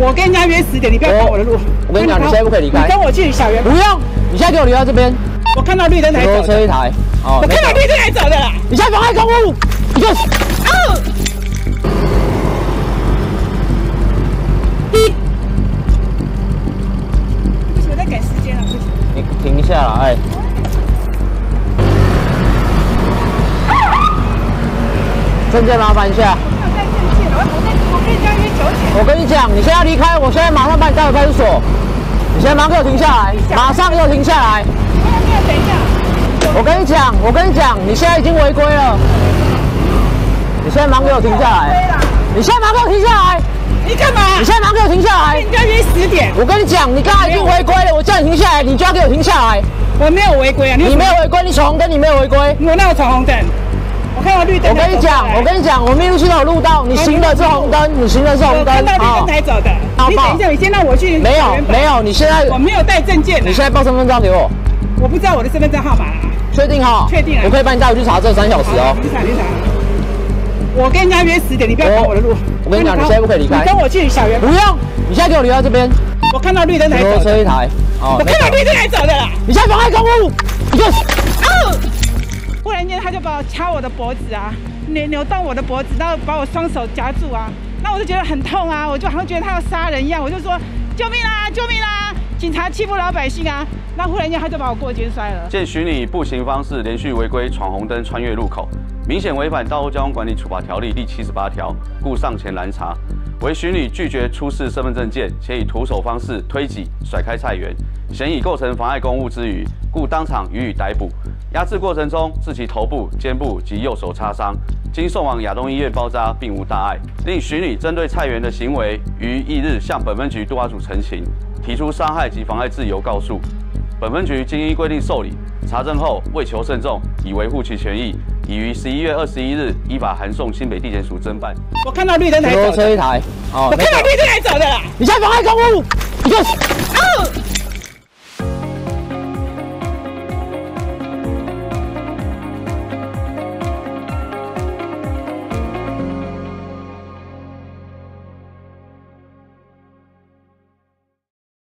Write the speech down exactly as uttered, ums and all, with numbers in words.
我跟人家约十点，你不要挡我的路。 我跟你讲，你现在不可以离开。 你跟我去小圆。 不用，你现在给我留在这边。 我看到绿灯才走。 车一台。哦。 我看到绿灯才走的啦。 你现在妨碍公务，你就。 哦。不行，我在赶时间了，不行。 你停下来。证件麻烦一下。 我在证件，我我在我跟人家约九点。 我跟你讲，你现在离开，我现在马上把你带回派出所。你现在马上给我停下来，马上给我停下来。 没有没有，等一下。 我跟你讲，我跟你讲，你现在已经违规了。你现在马上给我停下来。你现在马上给我停下来。 你干嘛？ 你现在马上给我停下来。 人家约十点。 我跟你讲，你刚才已经违规了，我叫你停下来，你就要给我停下来。 我没有违规啊， 你没有违规，你闯红灯，你没有违规。 我哪有闯红灯？我看到绿灯。 我跟你讲，我跟你讲，我密录系统有录到，你行的是红灯，你行的是红灯。 我看到绿灯才走的。你等一下，你先让我去。 没有没有，你现在我没有带证件。 你现在报身份证给我。 我不知道我的身份证号码啊。 确定哈？ 确定啊。 我可以帮你带回去查证三小时哦。 你查你查。我跟人家约十点，你不要挡我的路。 我跟你讲，你现在不可以离开。 你跟我去小圆。 不用，你现在给我留在这边。 我看到绿灯才走。 车一台。 哦。我看到绿灯才走的啦。 你现在妨碍公务，你就。 哦。忽然间他就把我掐我的脖子啊，扭扭动我的脖子，然后把我双手夹住啊，那我就觉得很痛啊，我就好像觉得他要杀人一样，我就说救命啦，救命啦！警察欺负老百姓啊！那忽然间他就把我过肩摔了。 鉴许你步行方式连续违规闯红灯、穿越路口，明显违反《道路交通管理处罚条例》第七十八条，故上前拦查。为许你拒绝出示身份证件，且以徒手方式推挤、甩开菜园，嫌已构成妨碍公务之余，故当场予以逮捕。压制过程中致其头部、肩部及右手擦伤，经送往亚东医院包扎，并无大碍。另许你针对菜园的行为，于翌日向本分局督察组陈情，提出伤害及妨碍自由告诉。本分局经依规定受理，查证后为求慎重，以维护其权益，已于十一月二十一日依法函送新北地检署侦办。 我看到绿灯才走。 车一台。 哦。我看到绿灯才走的啦。 你现在妨碍公务，你就。 哦。